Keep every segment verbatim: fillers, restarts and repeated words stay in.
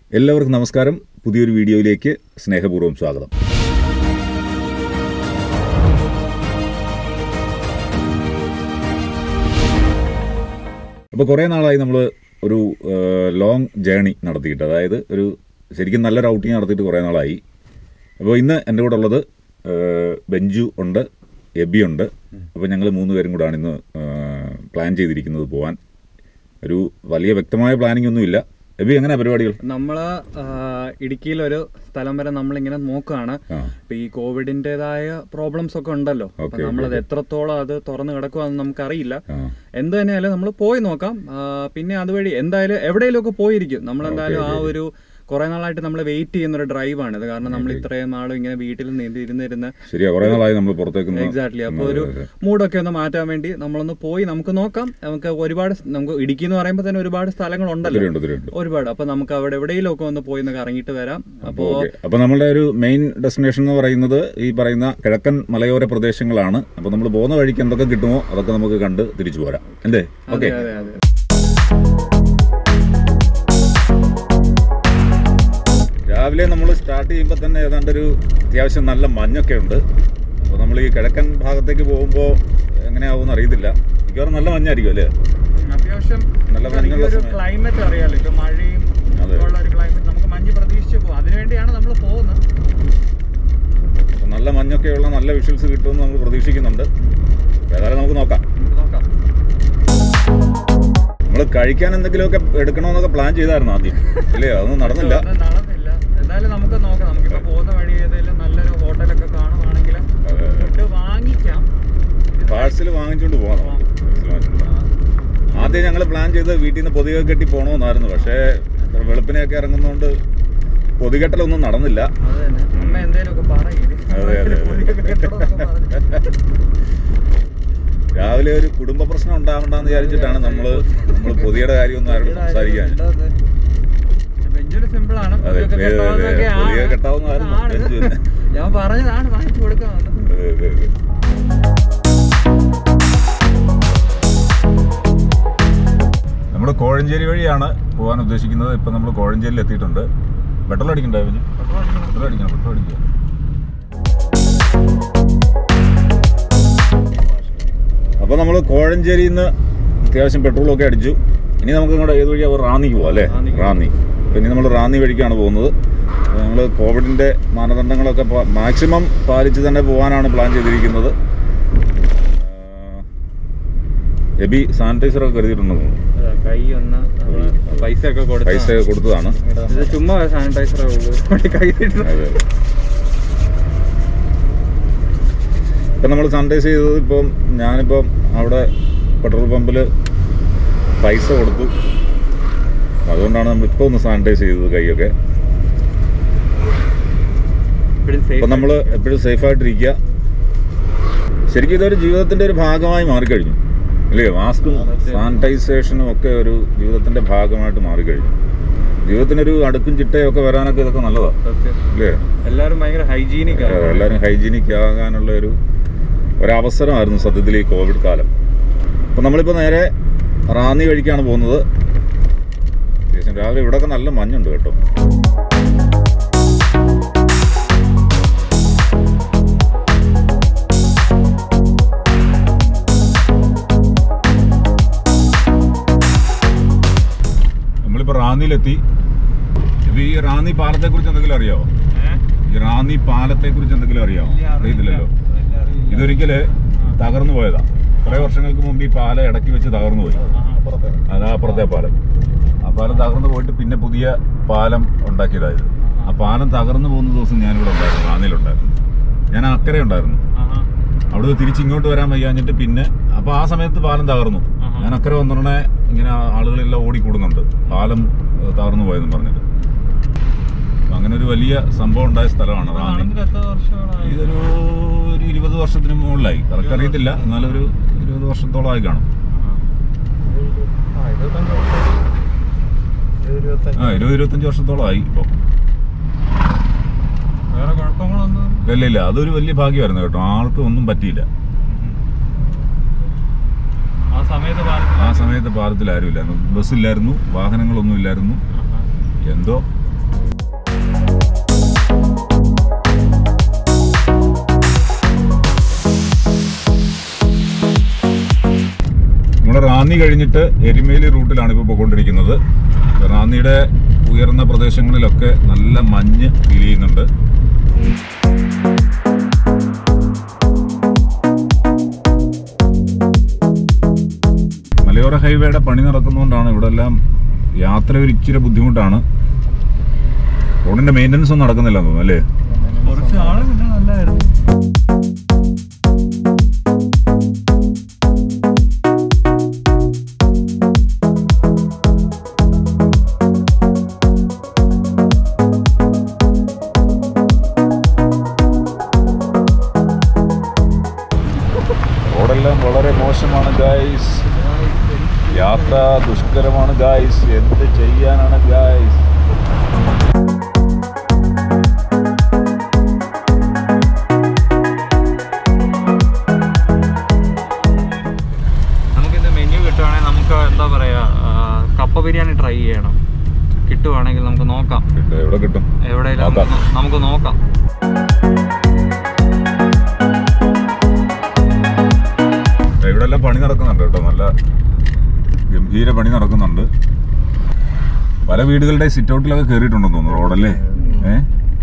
എല്ലാവർക്കും നമസ്കാരം. പുതിയൊരു വീഡിയോയിലേക്ക് സ്നേഹപൂർവ്വം സ്വാഗതം. അപ്പോൾ കുറേ നാളായി നമ്മൾ ഒരു ലോങ് ജേണി നടത്തിയിട്ട്, അതായത് ഒരു ശരിക്കും നല്ലൊരു ഔട്ടിങ് നടത്തിയിട്ട് കുറേ നാളായി. അപ്പോൾ ഇന്ന് എൻ്റെ കൂടെ ഉള്ളത് ബെഞ്ചു ഉണ്ട്, എബി ഉണ്ട്. അപ്പോൾ ഞങ്ങൾ മൂന്ന് പേരും കൂടാണ് ഇന്ന് പ്ലാൻ ചെയ്തിരിക്കുന്നത് പോകാൻ. ഒരു വലിയ വ്യക്തമായ പ്ലാനിങ് ഒന്നുമില്ല. എബി, എങ്ങനെയാ പരിപാടികൾ? നമ്മള് ഇടുക്കിയിലൊരു സ്ഥലം വരെ നമ്മളിങ്ങനെ നോക്കുകയാണ്. ഇപ്പൊ ഈ കോവിഡിന്റേതായ പ്രോബ്ലംസ് ഒക്കെ ഉണ്ടല്ലോ, അപ്പൊ നമ്മളത് എത്രത്തോളം അത് തുറന്നു കിടക്കുവാന്ന് നമുക്കറിയില്ല. എന്ത് തന്നെയായാലും നമ്മൾ പോയി നോക്കാം. പിന്നെ അതുവഴി എന്തായാലും എവിടെയെങ്കിലും ഒക്കെ പോയിരിക്കും. നമ്മളെന്തായാലും ആ ഒരു കുറെ നാളായിട്ട് നമ്മൾ വെയിറ്റ് ചെയ്യുന്ന ഒരു ഡ്രൈവാണിത്. കാരണം നമ്മൾ ഇത്രയും നാളും ഇങ്ങനെ വീട്ടിൽ ഇരുന്നിരുന്ന് എക്സാക്ട്ലി അപ്പൊ ഒരു മൂഡൊക്കെ ഒന്ന് മാറ്റാൻ വേണ്ടി നമ്മളൊന്ന് പോയി നമുക്ക് നോക്കാം. നമുക്ക് ഒരുപാട്, നമുക്ക് ഇടുക്കി എന്ന് പറയുമ്പോൾ തന്നെ ഒരുപാട് സ്ഥലങ്ങളുണ്ടല്ലോ, ഒരുപാട്. അപ്പൊ നമുക്ക് അവിടെ എവിടെയെങ്കിലും ഒക്കെ ഒന്ന് പോയി ഇറങ്ങിയിട്ട് വരാം. അപ്പോ അപ്പൊ നമ്മുടെ ഒരു മെയിൻ ഡെസ്റ്റിനേഷൻ എന്ന് പറയുന്നത് ഈ പറയുന്ന കിഴക്കൻ മലയോര പ്രദേശങ്ങളാണ്. അപ്പൊ നമ്മൾ പോകുന്ന വഴിക്ക് എന്തൊക്കെ കിട്ടുമോ അതൊക്കെ നമുക്ക് കണ്ട് തിരിച്ചു പോരാം. അല്ലേ? ഓക്കെ. രാവിലെ നമ്മൾ സ്റ്റാർട്ട് ചെയ്യുമ്പോൾ തന്നെ ഏതാണ്ടൊരു അത്യാവശ്യം നല്ല മഞ്ഞൊക്കെ ഉണ്ട്. അപ്പോൾ നമ്മൾ ഈ കിഴക്കൻ ഭാഗത്തേക്ക് പോകുമ്പോൾ എങ്ങനെയാവുമെന്ന് അറിയത്തില്ല. മിക്കവാറും നല്ല മഞ്ഞായിരിക്കും അല്ലേ? അത്യാവശ്യം നല്ല മഞ്ഞുള്ള ക്ലൈമറ്റ് അറിയാലോ, ഇപ്പൊ മഴയും ഉള്ള ഒരു ക്ലൈമറ്റ്. നമുക്ക് മഞ്ഞ് പ്രതീക്ഷിച്ച് പോകും, അതിനുവേണ്ടിയാണ് നമ്മൾ പോകുന്നത്. നല്ല മഞ്ഞൊക്കെയുള്ള നല്ല വിഷ്വൽസ് കിട്ടുമെന്ന് നമ്മൾ പ്രതീക്ഷിക്കുന്നുണ്ട്. ഏതായാലും നമുക്ക് നോക്കാം നോക്കാം നമ്മൾ കഴിക്കാൻ എന്തെങ്കിലുമൊക്കെ എടുക്കണമെന്നൊക്കെ പ്ലാൻ ചെയ്തായിരുന്നു ആദ്യം, അല്ലേ? അതൊന്നും നടന്നില്ല. നടന്നില്ല. എന്തായാലും നമുക്ക് നോക്കാം. നമുക്കിപ്പോ പോകുന്ന വഴി ഏതെങ്കിലും നല്ലൊരു ഹോട്ടലൊക്കെ കാണുവാണെങ്കിൽ ഫുഡ് വാങ്ങിക്കാം, പാഴ്സൽ വാങ്ങിച്ചുകൊണ്ട് പോകാം. ആദ്യം ഞങ്ങൾ പ്ലാൻ ചെയ്ത് വീട്ടിൽ നിന്ന് പൊതികെ കെട്ടി പോകണമെന്നായിരുന്നു. പക്ഷേ വെളുപ്പിനെയൊക്കെ ഇറങ്ങുന്നതുകൊണ്ട് പൊതികെട്ടലൊന്നും നടന്നില്ല. അതെ അതെ രാവിലെ ഒരു കുടുംബ പ്രശ്നം ഉണ്ടാവണ്ടെന്ന് വിചാരിച്ചിട്ടാണ് നമ്മള് നമ്മൾ പൊതിയുടെ കാര്യമൊന്നും ആരോട് സംസാരിക്കാൻ. അതെ, പൊതിയെ കെട്ടാവുന്നതായിരുന്നു. ഞാൻ പറഞ്ഞതാണ് വാങ്ങിച്ചു കൊടുക്കാൻ. നമ്മൾ കോഴഞ്ചേരി വഴിയാണ് പോകാൻ ഉദ്ദേശിക്കുന്നത്. ഇപ്പം നമ്മൾ കോഴഞ്ചേരിയിൽ എത്തിയിട്ടുണ്ട്. പെട്രോൾ അടിക്കണ്ടോ? പെട്രോൾ അടിക്കണം, പെട്രോൾ അടിക്കുക. അപ്പോൾ നമ്മൾ കോഴഞ്ചേരിയിൽ നിന്ന് അത്യാവശ്യം പെട്രോളൊക്കെ അടിച്ചു. ഇനി നമുക്ക് ഇങ്ങോട്ട് ഏത് വഴിയാണ്? റാന്നിക്ക് പോകാം അല്ലേ? റാന്നി. പിന്നെ നമ്മൾ റാന്നി വഴിക്കാണ് പോകുന്നത്. നമ്മൾ കോവിഡിൻ്റെ മാനദണ്ഡങ്ങളൊക്കെ മാക്സിമം പാലിച്ച് തന്നെ പോകാനാണ് പ്ലാൻ ചെയ്തിരിക്കുന്നത്. എബി സാനിറ്റൈസറൊക്കെ കരുതിയിട്ടുണ്ടോ? പൈസ ഒക്കെ പൈസ കൊടുത്തതാണ്. ചുമ്മാ സാനിറ്റൈസർ. ഇപ്പം നമ്മൾ സാനിറ്റൈസ് ചെയ്തത് ഇപ്പം ഞാനിപ്പം അവിടെ പെട്രോൾ പമ്പിൽ പൈസ കൊടുത്തു. അതുകൊണ്ടാണ് നമ്മൾ ഇപ്പോൾ ഒന്ന് സാനിറ്റൈസ് ചെയ്തത് കൈയൊക്കെ. അപ്പം നമ്മൾ എപ്പോഴും സേഫായിട്ടിരിക്കുക. ശരിക്കും ഇതൊരു ജീവിതത്തിൻ്റെ ഒരു ഭാഗമായി മാറിക്കഴിഞ്ഞു അല്ലേ? മാസ്കും സാനിറ്റൈസേഷനും ഒക്കെ ഒരു ജീവിതത്തിൻ്റെ ഭാഗമായിട്ട് മാറിക്കഴിഞ്ഞു. ജീവിതത്തിനൊരു അടുക്കും ചിട്ടയും ഒക്കെ വരാനൊക്കെ ഇതൊക്കെ നല്ലതാണ് അല്ലേ? എല്ലാവരും ഭയങ്കര ഹൈജീനിക് എല്ലാവരും ഹൈജീനിക് ആകാനുള്ള ഒരു ഒരവസരമായിരുന്നു സത്യത്തിൽ ഈ കോവിഡ് കാലം. അപ്പം നമ്മളിപ്പോൾ നേരെ റാന്നി വഴിക്കാണ് പോകുന്നത്. അത്യാവശ്യം രാവിലെ ഇവിടെയൊക്കെ നല്ല മഞ്ഞുണ്ട് കേട്ടോ. നമ്മളിപ്പോൾ റാന്നിയിലെത്തി. ഇത് ഈ റാന്നി പാലത്തെക്കുറിച്ച് എന്തെങ്കിലും അറിയാമോ? ഈ റാന്നി പാലത്തെക്കുറിച്ച് എന്തെങ്കിലും അറിയാമോ? അറിയത്തില്ലല്ലോ. ഇതൊരിക്കല് തകർന്നു പോയതാ. കുറേ വർഷങ്ങൾക്ക് മുമ്പ് ഈ പാലം ഇടയ്ക്ക് വെച്ച് തകർന്നു പോയി. അതാ അപ്പുറത്തെ പാലം. ആ പാലം തകർന്നു പോയിട്ട് പിന്നെ പുതിയ പാലം ഉണ്ടാക്കിയതായത്. ആ പാലം തകർന്നു പോകുന്ന ദിവസം ഞാനിവിടെ ഉണ്ടായിരുന്നു, റാന്നിയിലുണ്ടായിരുന്നു. ഞാൻ അക്കരെ ഉണ്ടായിരുന്നു. അവിടെ തിരിച്ചിങ്ങോട്ട് വരാൻ വയ്യാഞ്ഞിട്ട് പിന്നെ അപ്പോൾ ആ സമയത്ത് പാലം തകർന്നു. ഞാൻ അക്കരെ വന്നിടണേ ഇങ്ങനെ ആളുകളെല്ലാം ഓടിക്കൂടുന്നുണ്ട്, പാലം തകർന്നു പോയെന്ന് പറഞ്ഞിട്ട്. അങ്ങനെ ഒരു വലിയ സംഭവം ഉണ്ടായ സ്ഥലമാണ് റാന്നി. ഇതൊരു ഒരു ഇരുപത് വർഷത്തിന് മുകളിലായി. കറക്റ്റ് അറിയത്തില്ല, എന്നാലും ഒരു ഇരുപത് വർഷത്തോളമായി കാണും. ആ ഇരുപത് ഇരുപത്തഞ്ച് വർഷത്തോളമായി ഇപ്പോൾ. ഇല്ല ഇല്ല അതൊരു വലിയ ഭാഗ്യമായിരുന്നു കേട്ടോ. ആൾക്ക് ഒന്നും പറ്റിയില്ല. ആ സമയത്ത് പാലത്തിൽ ആരുമില്ലായിരുന്നു, ബസ്സില്ലായിരുന്നു, വാഹനങ്ങളൊന്നും ഇല്ലായിരുന്നു. എന്തോ റാന്നി കഴിഞ്ഞിട്ട് എരുമേലി റൂട്ടിലാണ് ഇപ്പോൾ പോയിക്കൊണ്ടിരിക്കുന്നത്. റാന്നിയുടെ ഉയർന്ന പ്രദേശങ്ങളിലൊക്കെ നല്ല മഞ്ഞ് ഫീൽ ചെയ്യുന്നുണ്ട്. മലയോര ഹൈവേയുടെ പണി നടക്കുന്നതുകൊണ്ടാണ് ഇവിടെ എല്ലാം യാത്ര ഒരു ഇച്ചിരി ബുദ്ധിമുട്ടാണ്. റോഡിന്റെ മെയിൻ്റനൻസ് ഒന്നും നടക്കുന്നില്ല തോന്നുന്നു അല്ലേ? കുറച്ച് ആള് പിന്നെ നല്ലതായിരുന്നു. റോഡെല്ലാം വളരെ മോശമാണ് ഗായ്സ്. യാത്ര ദുഷ്കരമാണ് ഗായ്സ്. എന്ത് ചെയ്യാനാണ് ഗായ്സ്? നമുക്കിത് മെനു കിട്ടുവാണെങ്കിൽ നമുക്ക് എന്താ പറയാ, കപ്പ ബിരിയാണി ട്രൈ ചെയ്യണം. കിട്ടുവാണെങ്കിൽ നമുക്ക് നോക്കാം. എവിടെ കിട്ടും? എവിടെയെങ്കിലും നമുക്ക് നോക്കാം. ഇവിടെ എല്ലാം പണി നടക്കുന്നുണ്ട് കേട്ടോ. നല്ല ഗംഭീര പണി നടക്കുന്നുണ്ട്. പല വീടുകളുടെ സിറ്റ് ഔട്ടിലൊക്കെ കയറിയിട്ടുണ്ടെന്ന് തോന്നുന്നു റോഡല്ലേ? ഏഹ്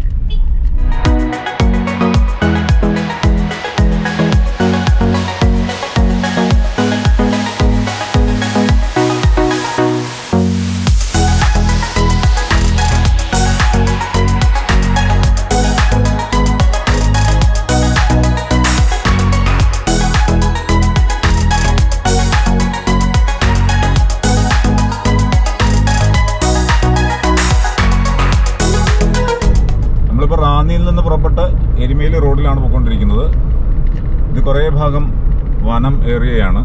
റാന്നിയിൽ നിന്ന് പുറപ്പെട്ട് എരുമേലി റോഡിലാണ് പോയിക്കൊണ്ടിരിക്കുന്നത്. ഇത് കുറേ ഭാഗം വനം ഏരിയയാണ്.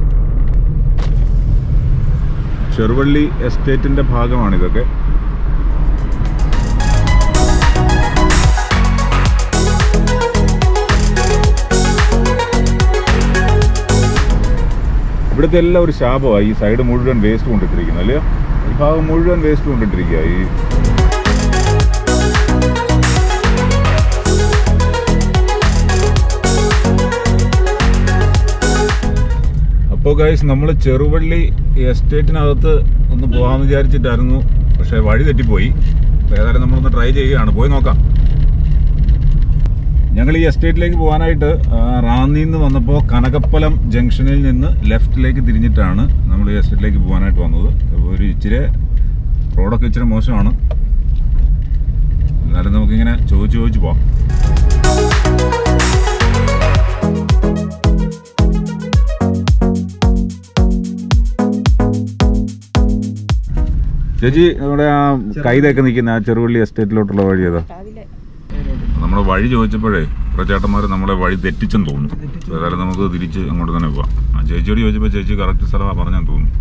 ചെറുവള്ളി എസ്റ്റേറ്റിന്റെ ഭാഗമാണ് ഇതൊക്കെ. ഇവിടുത്തെ എല്ലാം ഒരു ശാപമാണ്. ഈ സൈഡ് മുഴുവൻ വേസ്റ്റ് കൊണ്ടിട്ടിരിക്കുന്നത് അല്ലേ? ഈ ഭാഗം മുഴുവൻ വേസ്റ്റ് കൊണ്ടിട്ടിരിക്കുക. ഈ അപ്പോൾ ഗൈസ്, നമ്മൾ ചെറുവള്ളി എസ്റ്റേറ്റിനകത്ത് ഒന്ന് പോകാമെന്ന് വിചാരിച്ചിട്ടായിരുന്നു. പക്ഷേ വഴി തെറ്റിപ്പോയി. ഏതായാലും നമ്മളൊന്ന് ട്രൈ ചെയ്യുകയാണ്. പോയി നോക്കാം. ഞങ്ങൾ ഈ എസ്റ്റേറ്റിലേക്ക് പോകാനായിട്ട് റാന്നിയിൽ നിന്ന് വന്നപ്പോൾ കനകപ്പലം ജംഗ്ഷനിൽ നിന്ന് ലെഫ്റ്റിലേക്ക് തിരിഞ്ഞിട്ടാണ് നമ്മൾ ഈ എസ്റ്റേറ്റിലേക്ക് പോകാനായിട്ട് വന്നത്. അപ്പോൾ ഒരു ഇച്ചിരി റോഡൊക്കെ ഇച്ചിരി മോശമാണ്. എന്നാലും നമുക്കിങ്ങനെ ചോദിച്ച് ചോദിച്ച് പോവാം. ചേച്ചി, നമ്മുടെ ആ കൈതൊക്കെ നിൽക്കുന്ന ആ ചെറുവള്ളി എസ്റ്റേറ്റിലോട്ടുള്ള വഴി ഏതാ? നമ്മുടെ വഴി ചോദിച്ചപ്പോഴേ കുറേ ചേട്ടന്മാർ നമ്മളെ വഴി തെറ്റിച്ചെന്ന് തോന്നുന്നു. ഏതായാലും നമുക്ക് തിരിച്ച് അങ്ങോട്ട് തന്നെ പോവാം. ആ ചേച്ചിയോട് ചോദിച്ചപ്പോൾ ചേച്ചി കറക്റ്റ് സ്ഥലമാണ് പറഞ്ഞെന്ന് തോന്നുന്നു.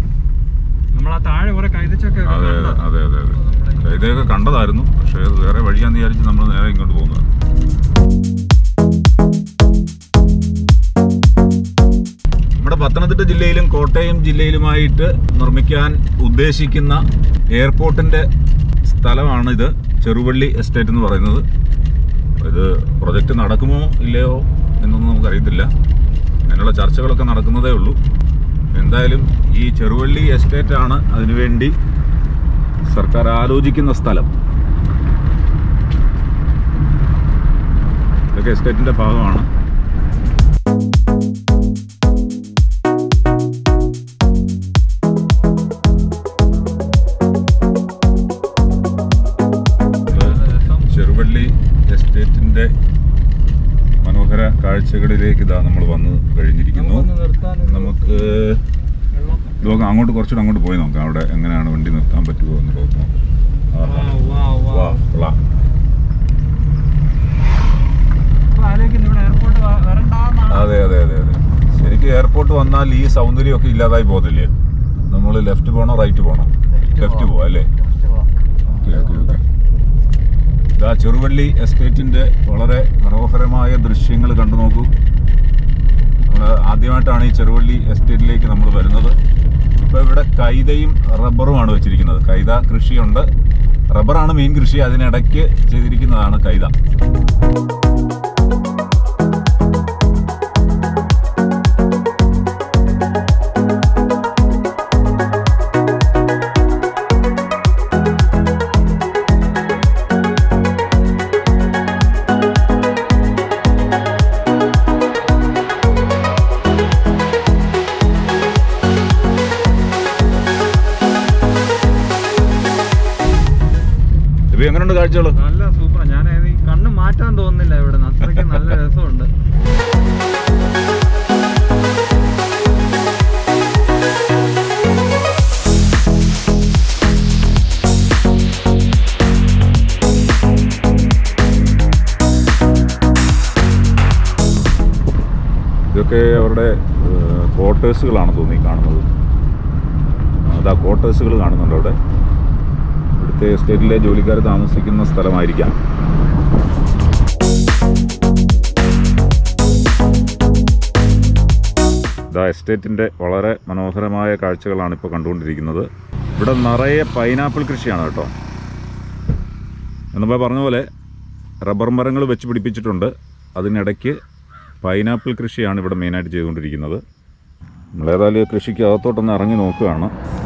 അതെ അതെ അതെ അതെ കൈതയൊക്കെ കണ്ടതായിരുന്നു. പക്ഷേ അത് വേറെ വഴിയാന്ന് വിചാരിച്ച് നമ്മൾ നേരെ ഇങ്ങോട്ട് പോകുന്നത്. നമ്മുടെ പത്തനംതിട്ട ജില്ലയിലും കോട്ടയം ജില്ലയിലുമായിട്ട് നിർമ്മിക്കാൻ ഉദ്ദേശിക്കുന്ന എയർപോർട്ടിന്റെ സ്ഥലമാണ് ഇത്, ചെറുവള്ളി എസ്റ്റേറ്റ് എന്ന് പറയുന്നത്. ഇത് പ്രൊജക്റ്റ് നടക്കുമോ ഇല്ലയോ എന്നൊന്നും നമുക്കറിയത്തില്ല. അതിനുള്ള ചർച്ചകളൊക്കെ നടക്കുന്നതേ ഉള്ളൂ. എന്തായാലും ഈ ചെറുവള്ളി എസ്റ്റേറ്റാണ് അതിനുവേണ്ടി സർക്കാർ ആലോചിക്കുന്ന സ്ഥലം. ഇതൊക്കെ എസ്റ്റേറ്റിന്റെ ഭാഗമാണ്. ചെറുവള്ളി എസ്റ്റേറ്റിന്റെ മനോഹര കാഴ്ചകളിലേക്ക് ഇതാ നമ്മൾ വന്ന് കഴിഞ്ഞിരിക്കുന്നു. നമുക്ക് നോക്കാം, അങ്ങോട്ട് കുറച്ചുകൂടെ അങ്ങോട്ട് പോയി നോക്കാം. അവിടെ എങ്ങനെയാണ് വണ്ടി നിർത്താൻ പറ്റുമോ എന്നുള്ളത് നോക്കാം. അതെ അതെ അതെ അതെ ശരിക്കും എയർപോർട്ട് വന്നാൽ ഈ സൗന്ദര്യമൊക്കെ ഇല്ലാതായി പോകത്തില്ലേ? നമ്മൾ ലെഫ്റ്റ് പോകണോ റൈറ്റ് പോകണോ? ലെഫ്റ്റ് പോവാം അല്ലേ? ഓക്കെ ഓക്കെ ഓക്കെ ഇതാ ചെറുവള്ളി എസ്റ്റേറ്റിന്റെ വളരെ മനോഹരമായ ദൃശ്യങ്ങൾ കണ്ടു നോക്കൂ. നമ്മൾ ആദ്യമായിട്ടാണ് ഈ ചെറുവള്ളി എസ്റ്റേറ്റിലേക്ക് നമ്മൾ വരുന്നത്. ഇപ്പോൾ ഇവിടെ കൈതയും റബ്ബറുമാണ് വെച്ചിരിക്കുന്നത്. കൈത കൃഷിയുണ്ട്, റബ്ബറാണ് മെയിൻ കൃഷി. അതിനിടയ്ക്ക് ചെയ്തിരിക്കുന്നതാണ് കൈത. എങ്ങനെയുണ്ട് കാഴ്ചകൾ? നല്ല സൂപ്പർ. ഞാൻ കണ്ണ് മാറ്റാൻ തോന്നുന്നില്ല ഇവിടെ നിന്ന്, അത്രയ്ക്ക് നല്ല രസമുണ്ട്. ഇതൊക്കെ അവരുടെ ക്വാർട്ടേഴ്സുകളാണ് തോന്നി കാണുന്നത്. അതാ ക്വാർട്ടേഴ്സുകൾ കാണുന്നുണ്ട് അവിടെ. ഇവിടുത്തെ എസ്റ്റേറ്റിലെ ജോലിക്കാർ താമസിക്കുന്ന സ്ഥലമായിരിക്കാം. ഇതാ എസ്റ്റേറ്റിൻ്റെ വളരെ മനോഹരമായ കാഴ്ചകളാണ് ഇപ്പോൾ കണ്ടുകൊണ്ടിരിക്കുന്നത്. ഇവിടെ നിറയെ പൈനാപ്പിൾ കൃഷിയാണ് കേട്ടോ. എന്നിപ്പോൾ പറഞ്ഞ പോലെ റബ്ബർ മരങ്ങൾ വെച്ച് പിടിപ്പിച്ചിട്ടുണ്ട്. അതിനിടയ്ക്ക് പൈനാപ്പിൾ കൃഷിയാണ് ഇവിടെ മെയിനായിട്ട് ചെയ്തുകൊണ്ടിരിക്കുന്നത്. നമ്മളേതായാലും കൃഷിക്ക് അകത്തോട്ടൊന്ന് ഇറങ്ങി നോക്കുകയാണ്.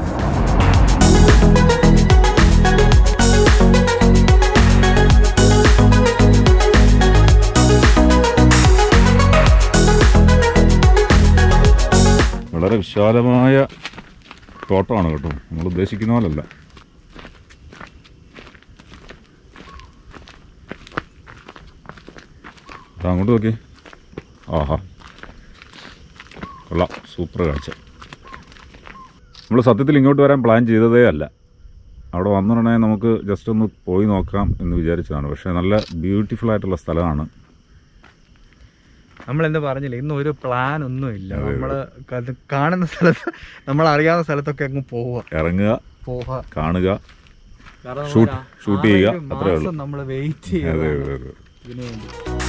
വളരെ വിശാലമായ തോട്ടമാണ് കേട്ടോ, നമ്മൾ ഉദ്ദേശിക്കുന്ന പോലല്ല. അങ്ങോട്ട് നോക്കി. ആഹാ, കൊള്ളാം, സൂപ്പർ കാഴ്ച. നമ്മൾ സത്യത്തിൽ ഇങ്ങോട്ട് വരാൻ പ്ലാൻ ചെയ്തതേ അല്ല. അവിടെ വന്നിട്ടുണ്ടെങ്കിൽ നമുക്ക് ജസ്റ്റ് ഒന്ന് പോയി നോക്കാം എന്ന് വിചാരിച്ചതാണ്. പക്ഷേ നല്ല ബ്യൂട്ടിഫുൾ ആയിട്ടുള്ള സ്ഥലമാണ്. നമ്മളെന്താ പറഞ്ഞില്ല, ഇന്ന് ഒരു പ്ലാൻ ഒന്നുമില്ല. നമ്മൾ കാണുന്ന സ്ഥലത്ത്, നമ്മൾ അറിയാവുന്ന സ്ഥലത്തൊക്കെ അങ്ങ് പോവുക, ഇറങ്ങുക, പോവുക, കാണുക, ഷൂട്ട് ഷൂട്ട് ചെയ്യുക, അത്രേ ഉള്ളൂ. നമ്മൾ വെയിറ്റ് ചെയ്യുക ഇതിനു വേണ്ടി.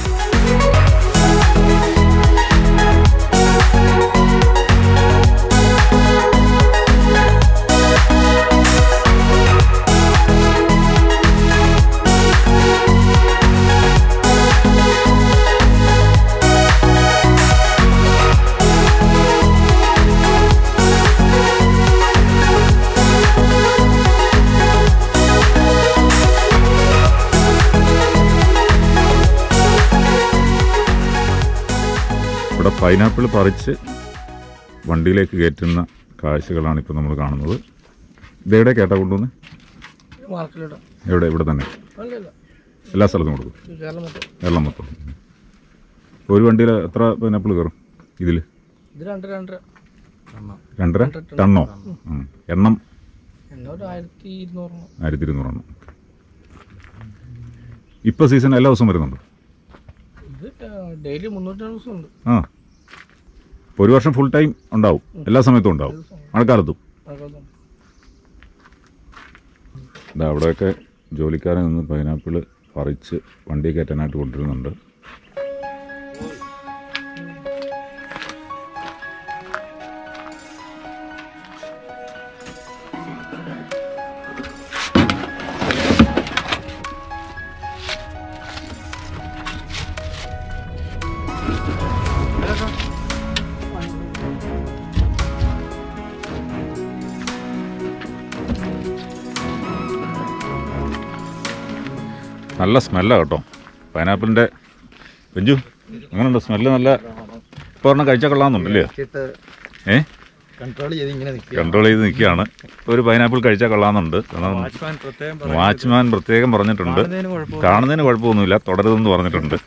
ഇവിടെ പൈനാപ്പിൾ പറിച്ച് വണ്ടിയിലേക്ക് കയറ്റുന്ന കാഴ്ചകളാണ് ഇപ്പോൾ നമ്മൾ കാണുന്നത്. ഇതെവിടെ കേട്ടാ കൊണ്ടുവന്ന്? എവിടെ? ഇവിടെ തന്നെ എല്ലാ സ്ഥലത്തും കൊടുക്കും? കേരളം മൊത്തം. ഒരു വണ്ടിയിൽ എത്ര പൈനാപ്പിൾ കയറും ഇതിൽ? രണ്ടര ടണ്ണോ? എണ്ണം ആയിരത്തി ഇരുന്നൂറെണ്ണം. ഇപ്പോൾ സീസൺ എല്ലാ ദിവസവും വരുന്നുണ്ട്? ആ, ഒരു വർഷം ഫുൾ ടൈം ഉണ്ടാവും, എല്ലാ സമയത്തും ഉണ്ടാവും, മഴക്കാലത്തും. ഇതാ അവിടെയൊക്കെ ജോലിക്കാരെ നിന്ന് പൈനാപ്പിൾ പറിച്ച് വണ്ടി കയറ്റാനായിട്ട് കൊണ്ടുവരുന്നുണ്ട്. നല്ല സ്മെല്ലാണ് കേട്ടോ പൈനാപ്പിളിൻ്റെ. ബെഞ്ചു, അങ്ങനെയുണ്ട് സ്മെല്ല്? നല്ല ഇപ്പോൾ ഒരെണ്ണം കഴിച്ചാൽ കൊള്ളാമെന്നുണ്ടല്ലേ? ഏ കൺട്രോൾ ചെയ്ത് നിൽക്കുകയാണ്. ഒരു പൈനാപ്പിൾ കഴിച്ചാൽ കൊള്ളാമെന്നുണ്ട്. വാച്ച്മാൻ പ്രത്യേകം പറഞ്ഞിട്ടുണ്ട്. കാണുന്നതിന് കുഴപ്പമൊന്നുമില്ല, തുടരുതെന്ന് പറഞ്ഞിട്ടുണ്ട്.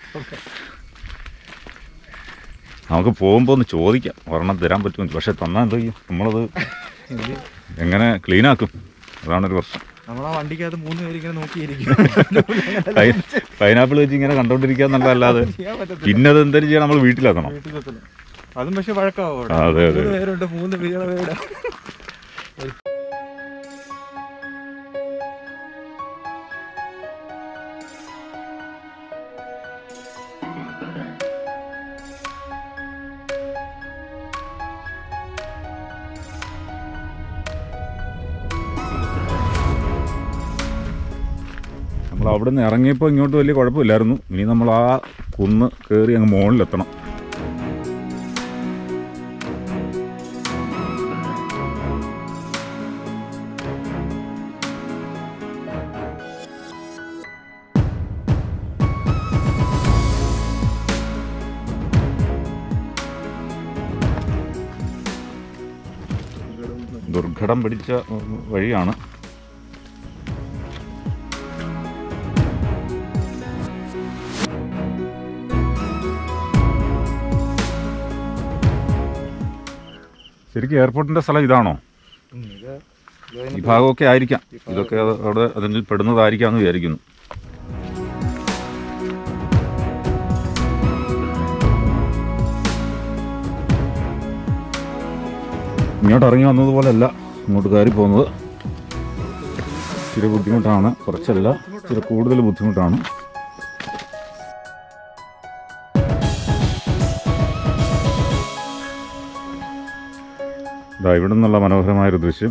നമുക്ക് പോകുമ്പോൾ ഒന്ന് ചോദിക്കാം ഒരെണ്ണം തരാൻ പറ്റുമെന്ന്. പക്ഷെ തന്നാൽ എന്ത് ചെയ്യും? നമ്മളത് എങ്ങനെ ക്ലീനാക്കും? അതാണൊരു പ്രശ്നം. നമ്മളാ വണ്ടിക്കകത്ത് മൂന്ന് പേര് ഇങ്ങനെ നോക്കിയിരിക്കും. പൈനാപ്പിൾ വെച്ച് ഇങ്ങനെ കണ്ടോണ്ടിരിക്കാന്നല്ലാതെ പിന്നെ അത് എന്തായാലും ചെയ്യണം, നമ്മൾ വീട്ടിലെത്തണം. അതും പക്ഷെ വഴക്കാവോ? അതെ അതെ, പേരുണ്ട്, മൂന്ന് പേരുടെ പേര്. നമ്മൾ അവിടെ നിന്ന് ഇറങ്ങിയപ്പോൾ ഇങ്ങോട്ട് വലിയ കുഴപ്പമില്ലായിരുന്നു. ഇനി നമ്മൾ ആ കുന്ന് കയറി അങ്ങ് മുകളിലെത്തണം. ദുർഘടം പിടിച്ച വഴിയാണ്. ശരിക്കും എയർപോർട്ടിൻ്റെ സ്ഥലം ഇതാണോ? ഈ ഭാഗമൊക്കെ ആയിരിക്കാം, ഇതൊക്കെ അവിടെ അതിൽ പെടുന്നതായിരിക്കാം എന്ന് വിചാരിക്കുന്നു. ഇങ്ങോട്ട് ഇറങ്ങി വന്നതുപോലെ അല്ല ഇങ്ങോട്ട് കയറി പോകുന്നത്. ഇച്ചിരി ബുദ്ധിമുട്ടാണ്, കുറച്ചല്ല ഇച്ചിരി കൂടുതൽ ബുദ്ധിമുട്ടാണ്. ഇതാ ഇവിടെ നിന്നുള്ള മനോഹരമായൊരു ദൃശ്യം.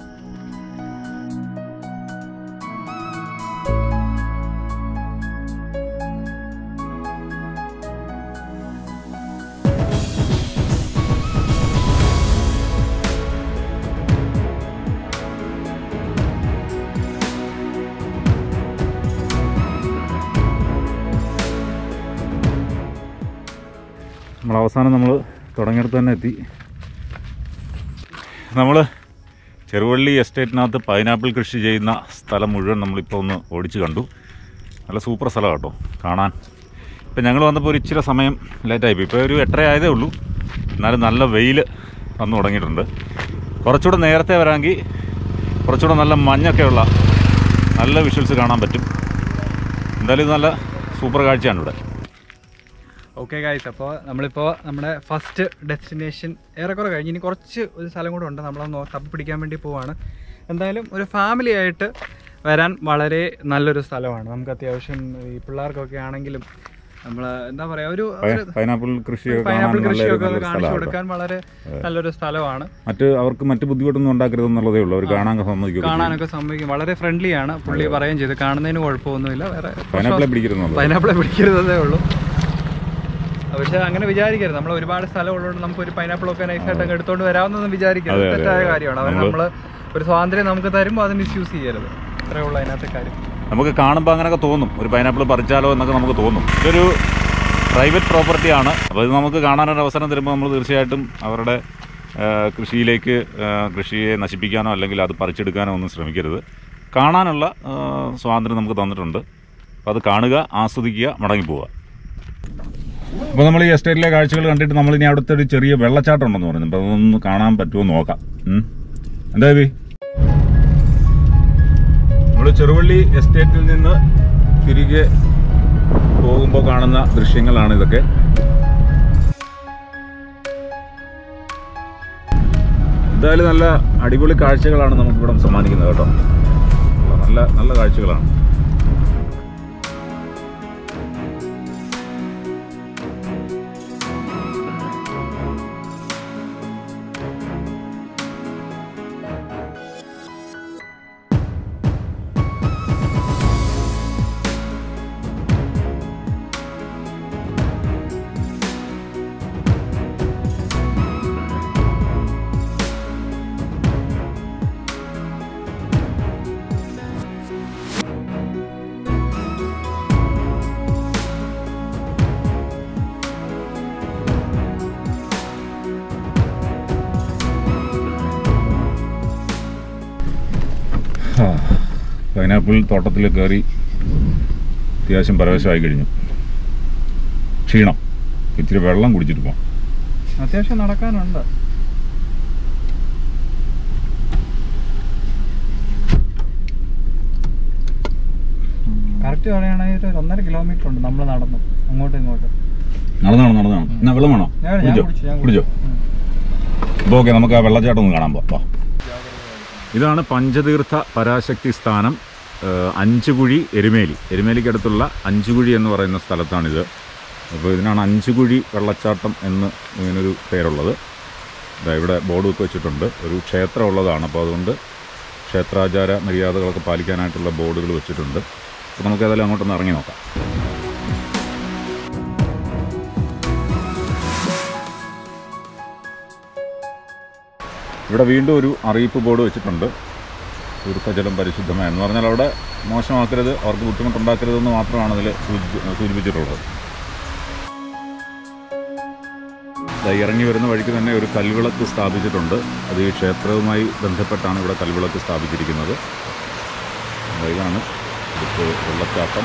നമ്മൾ അവസാനം നമ്മൾ തുടങ്ങിയിടത്ത് തന്നെ എത്തി. നമ്മൾ ചെറുവള്ളി എസ്റ്റേറ്റിനകത്ത് പൈനാപ്പിൾ കൃഷി ചെയ്യുന്ന സ്ഥലം മുഴുവൻ നമ്മളിപ്പോൾ ഒന്ന് ഓടിച്ച് കണ്ടു. നല്ല സൂപ്പർ സ്ഥലം കേട്ടോ കാണാൻ. ഇപ്പം ഞങ്ങൾ വന്നപ്പോൾ ഒരു ഇച്ചിരി സമയം ലേറ്റായിപ്പോയി. ഇപ്പോൾ ഒരു എട്ടര ആയതേ ഉള്ളൂ, എന്നാലും നല്ല വെയിൽ വന്നു തുടങ്ങിയിട്ടുണ്ട്. കുറച്ചുകൂടെ നേരത്തെ വരാമെങ്കിൽ കുറച്ചുകൂടെ നല്ല മഞ്ഞൊക്കെയുള്ള നല്ല വിഷ്വൽസ് കാണാൻ പറ്റും. എന്തായാലും ഇത് നല്ല സൂപ്പർ കാഴ്ചയാണ് ഇവിടെ. ഓക്കെ ഗൈസ്, അപ്പോൾ നമ്മളിപ്പോൾ നമ്മുടെ ഫസ്റ്റ് ഡെസ്റ്റിനേഷൻ ഏറെക്കുറെ കഴിഞ്ഞ് ഇനി കുറച്ച് ഒരു സ്ഥലം കൂടെ ഉണ്ട്, നമ്മളൊന്ന് തപ്പി പിടിക്കാൻ വേണ്ടി പോവാണ്. എന്തായാലും ഒരു ഫാമിലി ആയിട്ട് വരാൻ വളരെ നല്ലൊരു സ്ഥലമാണ്. നമുക്ക് അത്യാവശ്യം ഈ പിള്ളേർക്കൊക്കെ ആണെങ്കിലും നമ്മൾ എന്താ പറയുക ഒരു പൈനാപ്പിൾ കൃഷി പൈനാപ്പിൾ കൃഷിയൊക്കെ കാണിച്ചു കൊടുക്കാൻ വളരെ നല്ലൊരു സ്ഥലമാണ്. മറ്റ് അവർക്ക് മറ്റ് ബുദ്ധിമുട്ടൊന്നും ഉണ്ടാക്കരുതെന്നുള്ളതേ ഉള്ളൂ. അവർ കാണാൻ സമ്മതിക്കും, കാണാനൊക്കെ സമ്മതിക്കും. വളരെ ഫ്രണ്ട്ലി ആണ്, പുള്ളി പറയുകയും ചെയ്ത് കാണുന്നതിന് കുഴപ്പമൊന്നുമില്ല. വേറെ പൈനാപ്പിളെ പിടിക്കരുത് പൈനാപ്പിളെ പിടിക്കരുതേ ഉള്ളൂ. പക്ഷെ അങ്ങനെ വിചാരിക്കരുത്, നമ്മൾ ഒരുപാട് സ്ഥലം ഉള്ളതുകൊണ്ട് നമുക്ക് ഒരു പൈനാപ്പിളൊക്കെ നൈസായിട്ട് അങ്ങ് എടുത്തോണ്ട് വരാമെന്നൊന്നും വിചാരിക്കരുത്. തെറ്റായ കാര്യമാണ്. അവർ നമ്മൾ ഒരു സ്വാതന്ത്ര്യം നമുക്ക് തരുമ്പോൾ അത് മിസ്യൂസ് ചെയ്യരുത്. അത്രേ ഉള്ളൂ അതിനകത്തെ കാര്യം. നമുക്ക് കാണുമ്പോൾ അങ്ങനെയൊക്കെ തോന്നും, ഒരു പൈനാപ്പിൾ പറിച്ചാലോ എന്നൊക്കെ നമുക്ക് തോന്നും. ഇതൊരു പ്രൈവറ്റ് പ്രോപ്പർട്ടിയാണ്. അപ്പോൾ ഇത് നമുക്ക് കാണാനൊരു അവസരം തരുമ്പോൾ നമ്മൾ തീർച്ചയായിട്ടും അവരുടെ കൃഷിയിലേക്ക് കൃഷിയെ നശിപ്പിക്കാനോ അല്ലെങ്കിൽ അത് പറിച്ചെടുക്കാനോ ഒന്നും ശ്രമിക്കരുത്. കാണാനുള്ള സ്വാതന്ത്ര്യം നമുക്ക് തന്നിട്ടുണ്ട്. അപ്പോൾ അത് കാണുക, ആസ്വദിക്കുക, മടങ്ങിപ്പോവുക. അപ്പോൾ നമ്മൾ ഈ എസ്റ്റേറ്റിലെ കാഴ്ചകൾ കണ്ടിട്ട് നമ്മളിനി അവിടുത്തെ ഒരു ചെറിയ വെള്ളച്ചാട്ടം ഉണ്ടെന്ന് പറയുന്നത്. അപ്പോൾ അതൊന്ന് കാണാൻ പറ്റുമോ നോക്കാം. എന്താ ബി നമ്മൾ ചെറുവള്ളി എസ്റ്റേറ്റിൽ നിന്ന് തിരികെ പോകുമ്പോൾ കാണുന്ന ദൃശ്യങ്ങളാണ് ഇതൊക്കെ. എന്തായാലും നല്ല അടിപൊളി കാഴ്ചകളാണ് നമുക്കിവിടെ സമ്മാനിക്കുന്നത് കേട്ടോ. നല്ല നല്ല കാഴ്ചകളാണ്. പൈനാപ്പിൾ തോട്ടത്തിൽ കയറി അത്യാവശ്യം പരവശമായി കഴിഞ്ഞു. ക്ഷീണം, ഇത്തിരി വെള്ളം കുടിച്ചിട്ട് പോകാം. അത്യാവശ്യം നടക്കാനുണ്ട്. കറക്റ്റ് പറയുകയാണെങ്കിൽ ഒരു ഒന്നര കിലോമീറ്റർ ഉണ്ട് നമ്മൾ നടന്നു അങ്ങോട്ടും ഇങ്ങോട്ടും. നടന്നാണ് നടന്നാണ് എന്നാ വെള്ളം വേണോ? കുടിച്ചോ. അപ്പോൾ ഓക്കെ, നമുക്ക് ആ വെള്ളച്ചാട്ടം ഒന്ന് കാണാൻ പോവാം. ഇതാണ് പഞ്ചതീർത്ഥ പരാശക്തി സ്ഥാനം, അഞ്ചുകുഴി എരുമേലി. എരുമേലിക്കടുത്തുള്ള അഞ്ചുകുഴി എന്ന് പറയുന്ന സ്ഥലത്താണിത്. അപ്പോൾ ഇതിനാണ് അഞ്ചുകുഴി വെള്ളച്ചാട്ടം എന്ന് ഇങ്ങനൊരു പേരുള്ളത്. ഇവിടെ ബോർഡൊക്കെ വെച്ചിട്ടുണ്ട്. ഒരു ക്ഷേത്രം ഉള്ളതാണ്, അപ്പോൾ അതുകൊണ്ട് ക്ഷേത്രാചാര മര്യാദകളൊക്കെ പാലിക്കാനായിട്ടുള്ള ബോർഡുകൾ വെച്ചിട്ടുണ്ട്. അപ്പോൾ നമുക്ക് ഏതായാലും അങ്ങോട്ടൊന്ന് ഇറങ്ങി നോക്കാം. ഇവിടെ വീണ്ടും ഒരു അറിയിപ്പ് ബോർഡ് വെച്ചിട്ടുണ്ട്, തീർത്ഥജലം പരിശുദ്ധമായ എന്ന് പറഞ്ഞാൽ അവിടെ മോശമാക്കരുത്, അവർക്ക് ബുദ്ധിമുട്ടുണ്ടാക്കരുതെന്ന് മാത്രമാണ് അതിൽ സൂചിപ്പിച്ചിട്ടുള്ളത്. ഇറങ്ങി വരുന്ന വഴിക്ക് തന്നെ ഒരു കൽവിളക്ക് സ്ഥാപിച്ചിട്ടുണ്ട്. അത് ഈ ക്ഷേത്രവുമായി ബന്ധപ്പെട്ടാണ് ഇവിടെ കൽവിളക്ക് സ്ഥാപിച്ചിരിക്കുന്നത്. ഇതാണ് വെള്ളച്ചാട്ടം.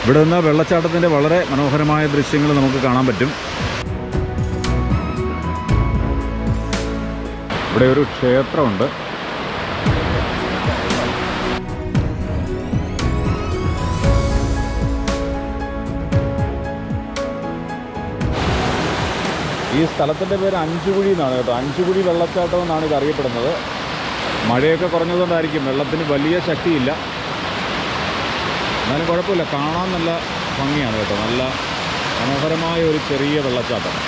ഇവിടെ നിന്ന് വെള്ളച്ചാട്ടത്തിൻ്റെ വളരെ മനോഹരമായ ദൃശ്യങ്ങൾ നമുക്ക് കാണാൻ പറ്റും. ഇവിടെ ഒരു ക്ഷേത്രമുണ്ട്. ഈ സ്ഥലത്തിൻ്റെ പേര് അഞ്ചുകുഴി എന്നാണ് കേട്ടോ. അഞ്ചുകുഴി വെള്ളച്ചാട്ടം എന്നാണ് ഇത് അറിയപ്പെടുന്നത്. മഴയൊക്കെ കുറഞ്ഞതുകൊണ്ടായിരിക്കും വെള്ളത്തിന് വലിയ ശക്തിയില്ല, എന്നാലും കുഴപ്പമില്ല, കാണാൻ നല്ല ഭംഗിയാണ് കേട്ടോ. നല്ല മനോഹരമായ ഒരു ചെറിയ വെള്ളച്ചാട്ടം.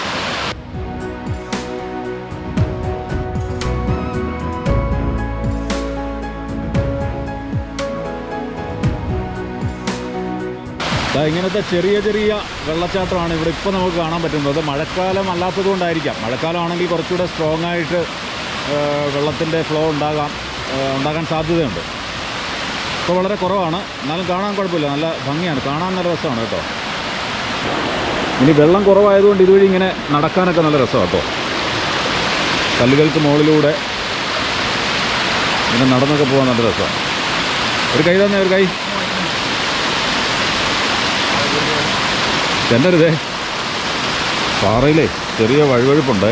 ഇങ്ങനത്തെ ചെറിയ ചെറിയ വെള്ളച്ചാട്ടമാണ് ഇവിടെ ഇപ്പോൾ നമുക്ക് കാണാൻ പറ്റുന്നത്. മഴക്കാലം അല്ലാത്തത് കൊണ്ടായിരിക്കാം. മഴക്കാലമാണെങ്കിൽ കുറച്ചുകൂടെ സ്ട്രോങ് ആയിട്ട് വെള്ളത്തിൻ്റെ ഫ്ലോ ഉണ്ടാകാം ഉണ്ടാകാൻ സാധ്യതയുണ്ട്. ഇപ്പോൾ വളരെ കുറവാണ്, എന്നാലും കാണാൻ കുഴപ്പമില്ല, നല്ല ഭംഗിയാണ്, കാണാൻ നല്ല രസമാണ് കേട്ടോ. ഇനി വെള്ളം കുറവായതുകൊണ്ട് ഇതുവഴി ഇങ്ങനെ നടക്കാനൊക്കെ നല്ല രസമാണ് കേട്ടോ. കല്ലുകൾക്ക് മുകളിലൂടെ ഇങ്ങനെ നടന്നൊക്കെ പോകാൻ നല്ല രസമാണ്. ഒരു കൈ തന്നെ, ഒരു കൈ ചെന്നരുതേ. പാറയിലേ ചെറിയ വഴുവഴുപ്പുണ്ട്.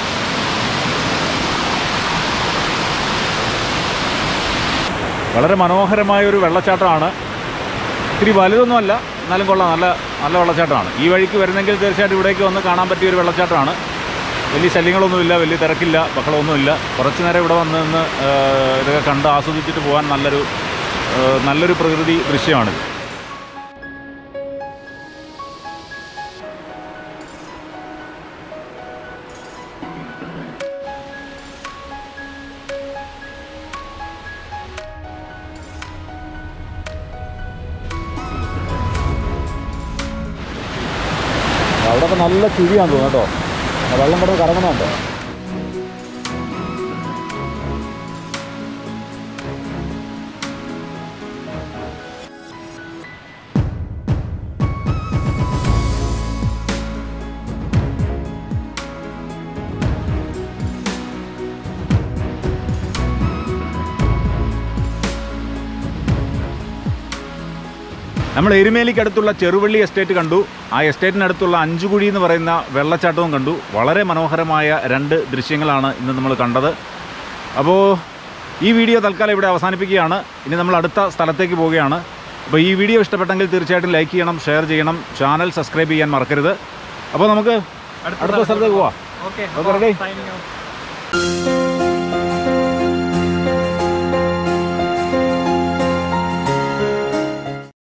വളരെ മനോഹരമായൊരു വെള്ളച്ചാട്ടമാണ്. ഇത്തിരി വലുതൊന്നുമല്ല, എന്നാലും കൊള്ളാം, നല്ല നല്ല വെള്ളച്ചാട്ടമാണ്. ഈ വഴിക്ക് വരുന്നെങ്കിൽ തീർച്ചയായിട്ടും ഇവിടേക്ക് വന്ന് കാണാൻ പറ്റിയൊരു വെള്ളച്ചാട്ടമാണ്. വലിയ ശല്യങ്ങളൊന്നുമില്ല, വലിയ തിരക്കില്ല, ബഹളമൊന്നുമില്ല. കുറച്ച് നേരം ഇവിടെ വന്ന് നിന്ന് ഇതൊക്കെ കണ്ട് ആസ്വദിച്ചിട്ട് പോകാൻ നല്ലൊരു നല്ലൊരു പ്രകൃതി ദൃശ്യമാണിത്. അവിടെയൊക്കെ നല്ല ചുഴിയാന്ന് തോന്നുന്നു കേട്ടോ. വെള്ളം കിടന്ന് കറങ്ങുന്നുണ്ടോ. നമ്മൾ എരുമേലിക്കടുത്തുള്ള ചെറുവള്ളി എസ്റ്റേറ്റ് കണ്ടു. ആ എസ്റ്റേറ്റിനടുത്തുള്ള അഞ്ചുകുഴി എന്ന് പറയുന്ന വെള്ളച്ചാട്ടവും കണ്ടു. വളരെ മനോഹരമായ രണ്ട് ദൃശ്യങ്ങളാണ് ഇന്ന് നമ്മൾ കണ്ടത്. അപ്പോൾ ഈ വീഡിയോ തൽക്കാലം ഇവിടെ അവസാനിപ്പിക്കുകയാണ്. ഇനി നമ്മൾ അടുത്ത സ്ഥലത്തേക്ക് പോവുകയാണ്. അപ്പോൾ ഈ വീഡിയോ ഇഷ്ടപ്പെട്ടെങ്കിൽ തീർച്ചയായിട്ടും ലൈക്ക് ചെയ്യണം, ഷെയർ ചെയ്യണം, ചാനൽ സബ്സ്ക്രൈബ് ചെയ്യാൻ മറക്കരുത്. അപ്പോൾ നമുക്ക് അടുത്ത സ്ഥലത്തേക്ക് പോവാം. ഓക്കെ,